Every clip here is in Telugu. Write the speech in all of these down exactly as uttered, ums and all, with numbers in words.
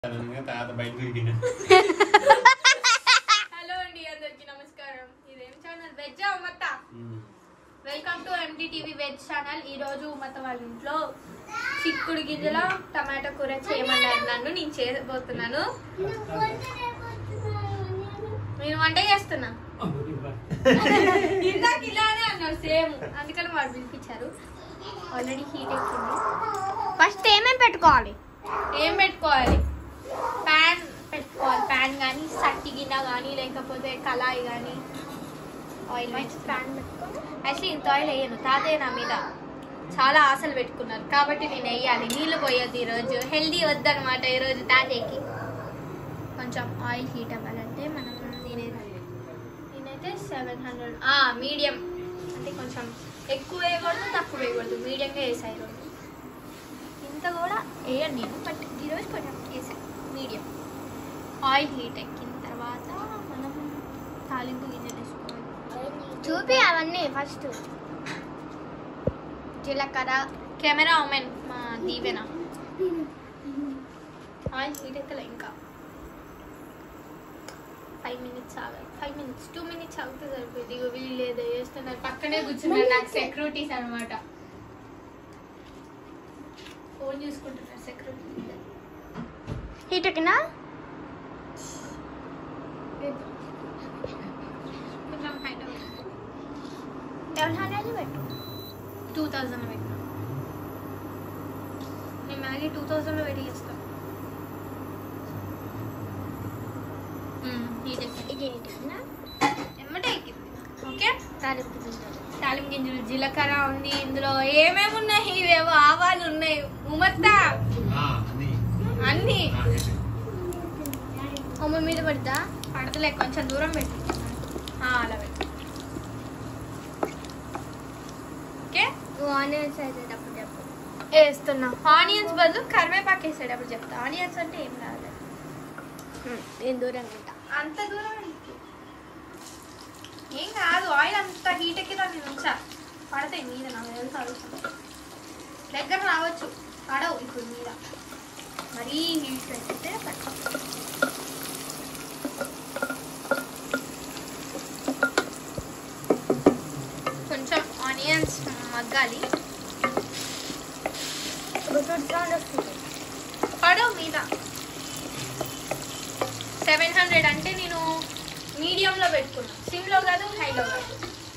హలో అండి అందరికి నమస్కారం. ఇదేం ఛానల్ వెజ్ ఉమ్మత్త. Welcome to MD TV veg channel. ఈ రోజు ఉమ్మత్త వాళ్ళ ఇంట్లో చిక్కుడు గింజల టమాటో కూర చేయమన్నారు నన్ను. నేను చేయబోతున్నాను. నేను వంట చేస్తున్నా. ఇందాక ఇలానే అన్నారు సేమ్, అందుకని వాళ్ళు పిలిపించారు. ఆల్రెడీ హీట్ ఎక్కింది. ఫస్ట్ ఏమేమి పెట్టుకోవాలి ఏం పెట్టుకోవాలి ప్యాన్ పెట్టుకోవాలి. ప్యాన్ కానీ సట్టి గిన్నె కానీ లేకపోతే కళాయి కానీ ఆయిల్ ప్యాన్ పెట్టుకోవాలి. యాక్చువల్లీ ఇంత ఆయిల్ వేయను, తాతయ్య నా మీద చాలా ఆశలు పెట్టుకున్నారు కాబట్టి నేను వేయాలి. నీళ్ళు పోయొద్దు ఈరోజు, హెల్దీ వద్దనమాట ఈరోజు తాతయ్యకి. కొంచెం ఆయిల్ హీట్ అవ్వాలంటే మనం నేనైతే నేనైతే సెవెన్ హండ్రెడ్ మీడియం, అంటే కొంచెం ఎక్కువ వేయకూడదు తక్కువ వేయకూడదు, మీడియంగా వేసాయి ఈరోజు. ఇంత కూడా వేయండి నేను, బట్ ఈరోజు కొంచెం వేసాను మీడియం. ఆయిల్ హీట్ ఎక్కిన తర్వాత మనం తాలింపు గింజలు వేసుకోవాలి. చూపి అవన్నీ ఫస్ట్. జీలకర్ర. కెమెరా ఉమెన్ మా దీవెన. ఆయిల్ హీట్ ఎక్కలే ఇంకా ఫైవ్ మినిట్స్ ఆగాలి. ఫైవ్ మినిట్స్ టూ మినిట్స్ ఆగితే సరిపోయింది. ఇక వీళ్ళు ఏదో చేస్తున్నారు, పక్కనే కూర్చున్నారు, నాకు సెక్యూరిటీస్ అనమాట. ఫోన్ చూసుకుంటున్నారు సెక్యూరిటీ. హీట్ ఎక్కినా కొంచెం హైట్ సెవెన్ హండ్రెడ్ పెట్టు. టూ థౌజండ్ పెట్టినా. నేను మ్యాగీ టూ థౌజండ్లో పెట్టి చేస్తాను. హీట్ ఎక్కింది. ఇది హీట్ ఎక్కినా ఎమ్మటే ఎక్కింది. ఓకే, తాలింపు గింజలు. తాలింపు గింజలు, జీలకర్ర ఉంది ఇందులో. ఏమేమి ఉన్నాయి? ఇవేవో ఆవాలు ఉన్నాయి. ఉమ్మత్తా అన్ని అమ్మ మీద పడతా. పడతలే, కొంచెం దూరం పెట్టి అలా పెట్టు. ఓకే, నువ్వు ఆనియన్స్ వేసేటప్పుడు చెప్పు. వేస్తున్నా. ఆనియన్స్ బదులు కరివేపాకు వేసేటప్పుడు చెప్తా. ఆనియన్స్ అంటే ఏం కాదు, నేను దూరంగా ఉంటా. అంత దూరం వెళ్ళి ఏం కాదు. ఆయిల్ అంత హీట్ ఎక్కిదా నేను ఉంచా, పడతాయి మీద. నాకు తెలుసు అడుగుతుంది, దగ్గర రావచ్చు, పడవు ఇప్పుడు మీద. మరీ హీట్ పెట్టితే పడతాయి. కొంచెం ఆనియన్స్ మగ్గాలి. పడవు మీద. సెవెన్ హండ్రెడ్ అంటే నేను మీడియంలో పెట్టుకున్నా, సిమ్లో కాదు హైలో కాదు.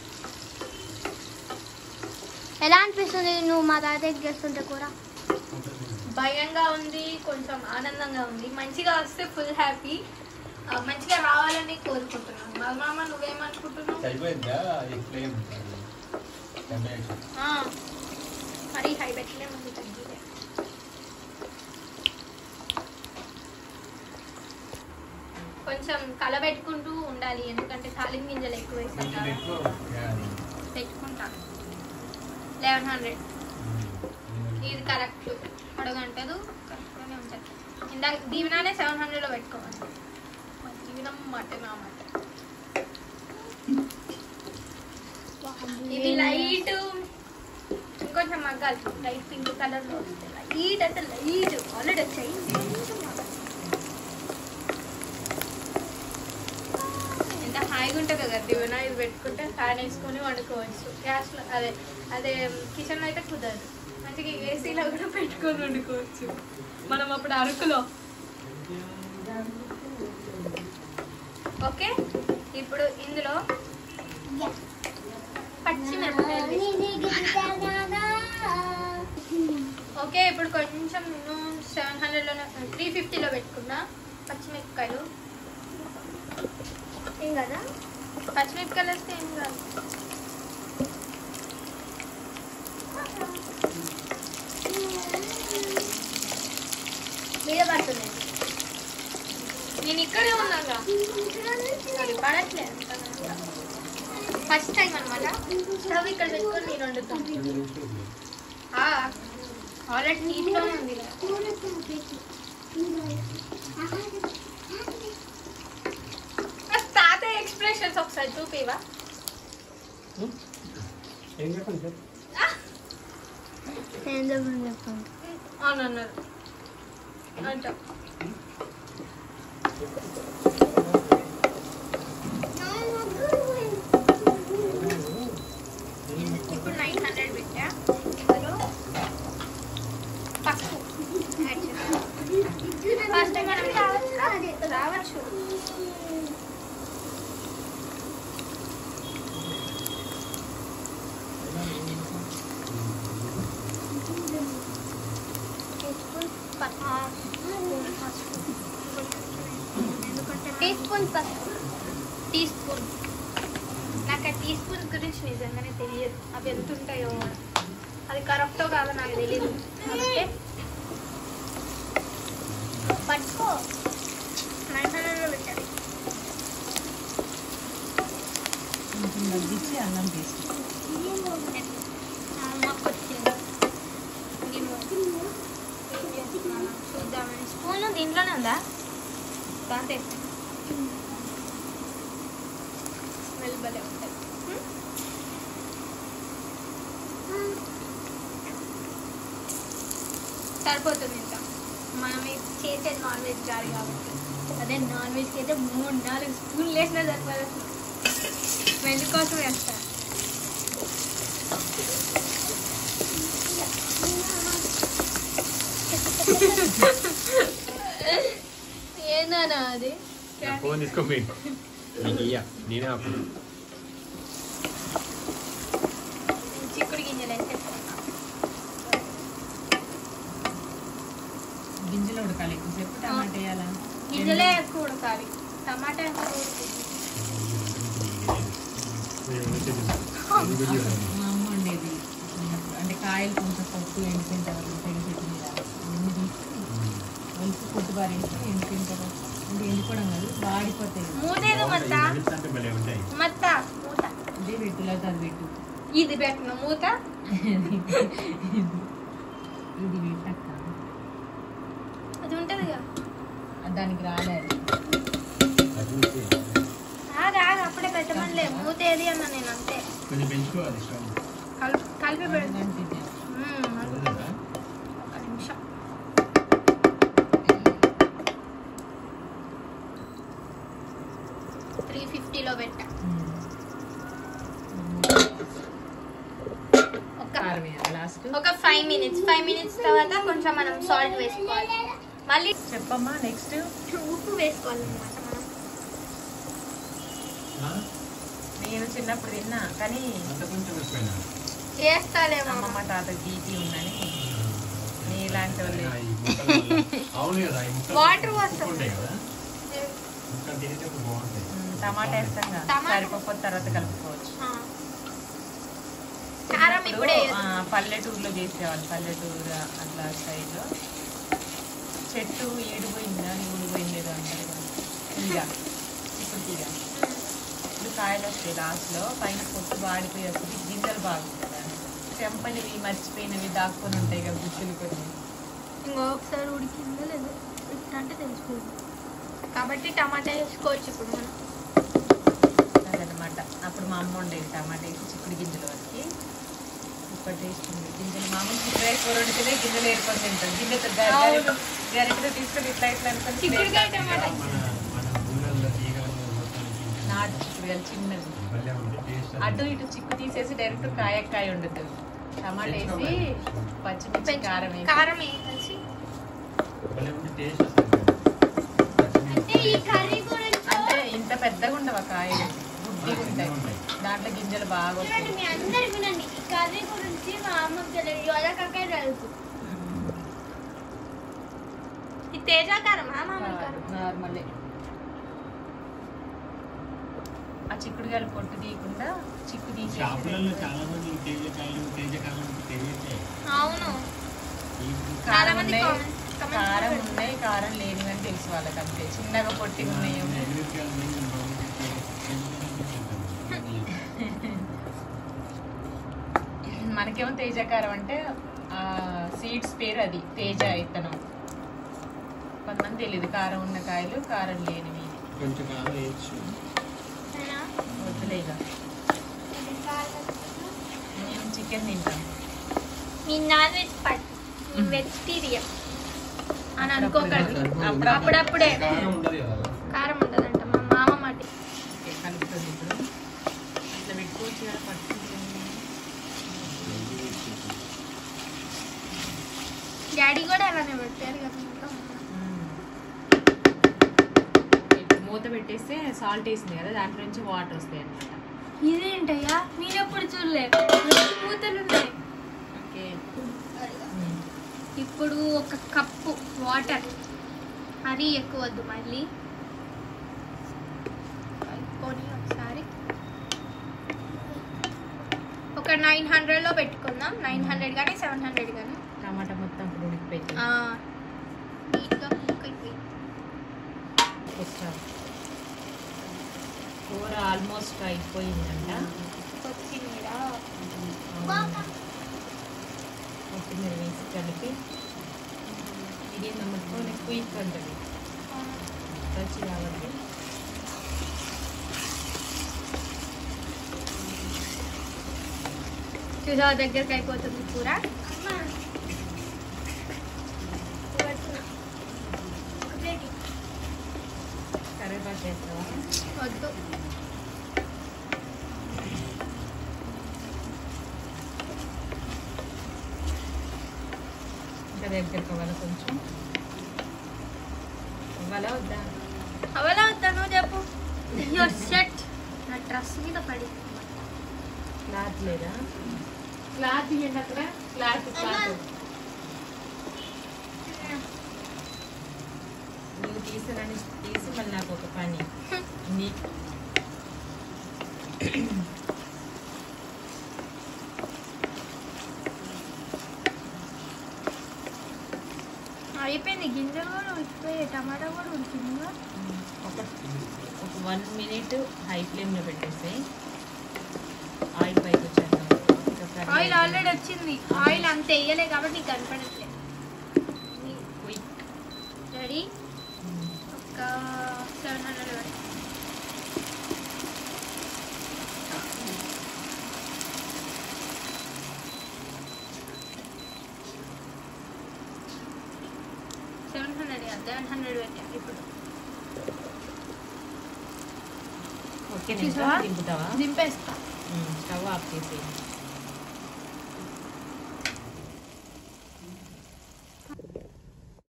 ఎలా అనిపిస్తుంది నువ్వు మా తాతయ్యకి చేస్తుంటే కూర? భయంగా ఉంది, కొంచెం ఆనందంగా ఉంది. మంచిగా వస్తే ఫుల్ హ్యాపీ. మంచిగా రావాలని కోరుకుంటున్నాను. మా మామ నువ్వేమనుకుంటున్నావు? మరీ హై పెట్టలే, ముందు తగ్గిలే. కొంచెం కలబెట్టుకుంటూ ఉండాలి, ఎందుకంటే తాలింపు గింజలు ఎక్కువ వేసాం కదా. పెట్టుకుంటాను. లెవెన్ హండ్రెడ్ ఇది కరెక్ట్. అడగంటదు, కరెక్ట్గానే ఉంటుంది. ఇందాక దీవెనానే సెవెన్ హండ్రెడ్లో పెట్టుకోవాలి. దీవెనం మటన్ అన్నమాట. ఇది లైట్ ఇంకొంచెం మగ్గాలి. లైట్ పింక్ కలర్లో వస్తే లైట్ అంటే లైట్ ఆల్రెడీ వచ్చాయి. ఎంత హాయిగా ఉంటుంది కదా దీవెన. ఇది పెట్టుకుంటే ఫ్యాన్ వేసుకొని వండుకోవచ్చు. గ్యాస్లో అదే అదే కిచెన్లో అయితే కుదరదు. మంచిగా ఏసీలో కూడా పెట్టుకొని వండుకోవచ్చు మనం అప్పుడు అరకులో. ఓకే, ఇప్పుడు ఇందులో పచ్చిమిరపకాయలు. ఓకే, ఇప్పుడు కొంచెం నేను సెవెన్ హండ్రెడ్లో త్రీ ఫిఫ్టీలో పెట్టుకున్నా పచ్చిమిరపకాయలు. ఏం కదా, పచ్చిమిరపకాయలు వస్తే ఏం కాదు. మీద పడుతుంది. నేను ఇక్కడే ఉన్నాగా, పడట్లేదు. ఫస్ట్ టైం అనమాట స్టవ్ ఇక్కడ పెట్టుకొని నేను వండుతాను. ఆల్రెడీ నీట్గానే ఉంది. తాతయ్య ఎక్స్ప్రెషన్స్ ఒకసారి చూపివా? అవునన్నారు అంట టీ స్పూన్ పసుపు. Teaspoon. నాకు ఆ టీ స్పూన్ గురించి నిజంగానే తెలియదు, అవి ఎంత ఉంటాయో అది కరెక్టో కాదో నాకు తెలియదు. కాబట్టి పట్టుకో. నైన్ హండ్రెడ్లో పెట్టాలి. మగ్గించి అన్నం తీసి అమ్మకు వచ్చింది. నేను ఏం చేస్తున్నాను చూద్దామని. స్పూన్ దీంట్లోనే ఉందా? దాంతో స్మెల్ భలే ఉంటుంది. సరిపోతుంది. ఇంకా మనం చేసేది నాన్ వెజ్ కాదు కాబట్టి, అదే నాన్ వెజ్కి అయితే మూడు నాలుగు స్పూన్లు వేసినా సరిపోదు. స్మెల్ కోసం వేస్తాను. ఏందన్నా అది? ఫోన్ తీసుకోపోయి నేనే అప్పుడు చిక్కుడు గింజలు వేస్తే గింజలు ఉడకాలి ఎక్కువసేపు. టమాటా వేయాలా? గింజలే ఎక్కువ ఉడకాలి. టమాటా ఎక్కువ ఉడుకుతుంది. మా అమ్మ ఉండేది అంటే కాయలు కొంచెం పప్పు ఎండిపోయిన తర్వాత తెగ చెట్టు మీద అన్ని తీసి ఒలిసి పొట్టు పారేసి ఎండిపోయిన తర్వాత అంటే ఎండిపోవడం కాదు, వాడిపోతాయి. మూతేదో మత్త మత్త మూత ఇదే పెట్టులో అది పెట్టు. ఇది పెట్టిన మూత ఇది పెట్టక్క అది ఉంటది కదా, దానికి రాలేదు. ఆగా ఆగా అప్పుడే పెట్టమనిలే. మూత ఏది అన్న నేను అంతే కొంచెం పెంచుకోవాలి. కలిపి కలిపి పెడతాను. అనిపించింది ఒక నిమిషం. త్రీ ఫిఫ్టీలో పెట్టా. కారం వేయాలి లాస్ట్. ఒక ఫైవ్ మినిట్స్ ఫైవ్ మినిట్స్ తర్వాత కొంచెం మనం సాల్ట్ వేసుకోవాలి. మళ్ళీ చెప్పమ్మా నెక్స్ట్. ఉప్పు వేసుకోవాలి అనమాట మనం. నేను చిన్నప్పుడు తిన్నా కానీ చేస్తాలేమో. అమ్మమ్మ తాత బీపీ ఉందని నీలాంటి వాళ్ళు వాటర్ వస్తుంది. టమాటా వేస్తాం కదా, టమాటా. సరిపోతే తర్వాత కలుపుకోవచ్చు. కారం ఇప్పుడే ఆ, పల్లెటూరులో చేసేవాళ్ళు. పల్లెటూరు అట్లా స్టైల్లో చెట్టు ఈడిపోయిందా ఊడిపోయిందేదో అంటారు కదా, తీగ చిక్కుడు తీగ. ఇప్పుడు కాయలు వస్తాయి లాస్ట్లో, పైన పొట్టు వాడిపోయి వస్తుంది, గింజలు బాగుంటుంది. చెంపనివి మర్చిపోయినవి దాక్కొని ఉంటాయి కదా గుచ్చులు కొన్ని. ఇంకొకసారి ఉడికిందో లేదో అంటే తెలుసుకోండి. కాబట్టి టమాటా వేసుకోవచ్చు ఇప్పుడు మనం. అదనమాట అప్పుడు మా అమ్మ ఉండేది టమాటా వేసి చిక్కుడు గింజలు వరకు ఇప్పుడు టేస్ట్ ఉంది. గింజలు మామూలు చిక్కుడు రైస్ కూర వండితేనే గింజలు ఏరుకొని తింటాం. గింజలతో గరిటతో తీసుకొని ఇట్లా ఇట్లా అనుకొని చిక్కుడుకాయ టమాటా నాటు చిక్కుడుకాయలు చిన్నది అటు ఇటు చిక్కు తీసేసి డైరెక్ట్ కాయ కాయ వండుతుంది. టమాటా వేసి పచ్చిమిర్చి కారం వేసి కారం వేసి అంటే ఈ కర్రీ గురించి అంటే ఇంత పెద్దగా ఉండవు కాయలు, గుడ్డిగా ఉంటాయి. దాంట్లో గింజలు బాగా వస్తాయి. మీ అందరు వినండి, ఈ కర్రీ గురించి మా అమ్మకి తెలియదు, యోజకాకే తెలుసు. ఈ తేజాకారమా మామూలు కారం? నార్మలే. ఆ చిక్కుడుకాయలు పొట్టు తీయకుండా చిక్కు తీసి అవును కారం ఉన్నాయి, కారం ఉన్నాయి, కారం లేని అని తెలుసు వాళ్ళకి అంతే. చిన్నగా పొట్టి ఉన్నాయి. మనకేమో తేజకారం అంటే ఆ సీడ్స్ పేరు అది తేజ ఇత్తనం. కొంతమంది తెలియదు కారం ఉన్న కాయలు కారం లేనివి. కొంచెం కారం వేయచ్చు. వద్దులేగా, నేను చికెన్ తింటాను. మీ నాన్ వెజ్ పట్ వెజిటేరియన్ అని అనుకోకండి. అప్పుడు అప్పుడప్పుడే కారం ఉండదు కదా. కారం ఉండదంట మా మామ మాట. కలుపుతుంది. ఇప్పుడు ఇట్లా పెట్టుకోవచ్చు కదా పట్టుకుంటుంది. డాడీ కూడా అలానే పెట్టారు కదా. మూత పెట్టేస్తే సాల్ట్ వేసింది కదా, దాంట్లో నుంచి వాటర్ వస్తాయి అన్నమాట. ఇదేంటయ్యా నేను ఎప్పుడు చూడలే, మూతలు ఉన్నాయి. ఓకే, ఇప్పుడు ఒక కప్పు వాటర్, మరీ ఎక్కువ వద్దు. మళ్ళీ కలుపుకొని ఒకసారి ఒక నైన్ హండ్రెడ్లో పెట్టుకుందాం. నైన్ హండ్రెడ్ కానీ సెవెన్ హండ్రెడ్ కానీ. టమాటా మొత్తం ఇప్పుడు ఉడికిపోయింది. నీట్గా కుక్ అయిపోయి కూర ఆల్మోస్ట్ అయిపోయిందంట. కొత్తిమీర కొత్తిమీర వేసి కలిపి ఇది నమ్ముకొని క్విక్ ఉంటుంది వచ్చి కాబట్టి చూసా దగ్గరికి అయిపోతుంది కూర. కరివేపాకు వేస్తావా? వద్దు. ఇంకా దగ్గరికి అవ్వాలి కొంచెం. అవ్వాలా వద్దా? అవలా వద్దా నువ్వు చెప్పు. Your set. నా డ్రెస్ మీద పడి క్లాత్ లేదా? క్లాత్ ఇవ్వండి అక్కడ. క్లాత్ క్లాత్ నువ్వు తీసానని తీసి మళ్ళీ నాకు ఒక పని నీ అయిపోయింది. గింజలు కూడా ఉడికిపోయాయి, టమాటా కూడా ఉడికింది. ఒక ఒక వన్ మినిట్ హై ఫ్లేమ్లో పెట్టేసి ఆయిల్ పైకి వచ్చేద్దాం. ఆయిల్ ఆల్రెడీ వచ్చింది. ఆయిల్ అంత వేయలే కాబట్టి నీకు కనపడట్లేదు. రెడీ. ఒక సెవెన్ హండ్రెడ్ వరకు సెవెన్ హండ్రెడ్ సెవెన్ హండ్రెడ్ పెట్టాను ఇప్పుడు. ఓకే చూసావా? దింపుతావా? దింపేస్తా. స్టవ్ ఆఫ్ చేసి